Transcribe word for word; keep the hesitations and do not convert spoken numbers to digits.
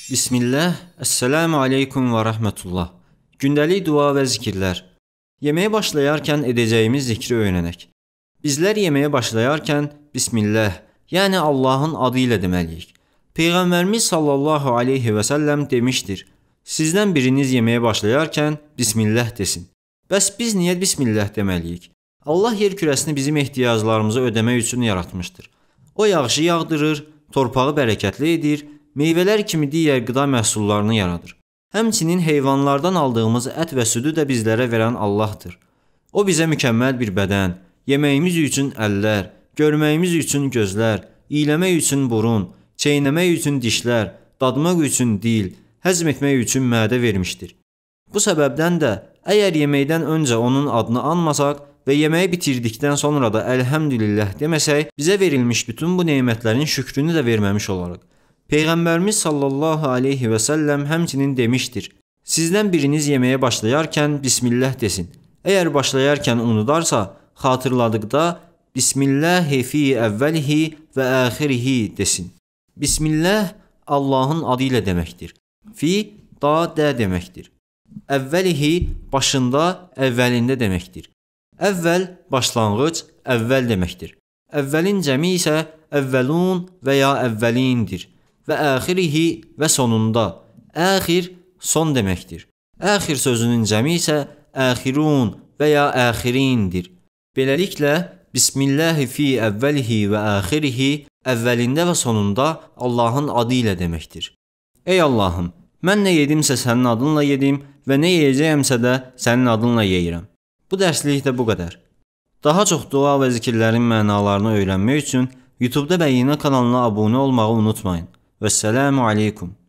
Bismillah, Esselamu Aleyküm və Rəhmətullah. Gündəlik dua və zikirlər. Yeməyə başlayarkən edəcəyimiz zikri öyrənək. Bizlər yeməyə başlayarkən Bismillah, yəni Allahın adı ilə deməliyik. Peyğəmbərimiz sallallahu aleyhi və səlləm demişdir, sizdən biriniz yeməyə başlayarkən Bismillah desin. Bəs biz niyə Bismillah deməliyik? Allah yer kürəsini bizim ehtiyaclarımızı ödəmək üçün yaratmışdır. O yağışı yağdırır, torpağı bərəkətli edir, meyvələr kimi digər qida məhsullarını yaradır. Həmçinin heyvanlardan aldığımız ət və südü də bizlərə verən Allahdır. O bizə mükəmməl bir bədən, yeməyimiz üçün əllər, görməyimiz üçün gözlər, iyləmək üçün burun, çeynəmək üçün dişlər, dadmaq üçün dil, həzm etmək üçün mədə vermişdir. Bu səbəbdən də əgər yeməkdən öncə onun adını anmasaq və yeməyi bitirdikdən sonra da əlhəmdülillah deməsək, bizə verilmiş bütün bu nemətlərin şükrünü də verməmiş olarıq. Peyğəmbərimiz sallallahu aleyhi və səlləm həmçinin demişdir, sizdən biriniz yeməyə başlayarkən Bismillah desin. Əgər başlayarkən unudarsa, xatırladıqda Bismillahi fi əvvəlihi və əxirihi desin. Bismillah Allahın adı ilə deməkdir. Fi, da, də deməkdir. Əvvəlihi başında, əvvəlində deməkdir. Əvvəl başlanğıc, əvvəl deməkdir. Əvvəlin cəmi isə əvvəlun və ya əvvəlindir. Və əxirihi və sonunda. Əxir son deməkdir. Əxir sözünün cəmi isə əxirun və ya əxirindir. Beləliklə, Bismillahi fi əvvəlihi və əxirihi əvvəlində və sonunda Allahın adı ilə deməkdir. Ey Allahım, mən nə yedimsə sənin adınla yedim və nə yeyəcəyəmsə də sənin adınla yeyirəm. Bu dərslik də bu qədər. Daha çox dua və zikirlərin mənalarını öyrənmək üçün YouTube-da Bəyinə kanalına abunə olmağı unutmayın. Vəssalamu aleykum.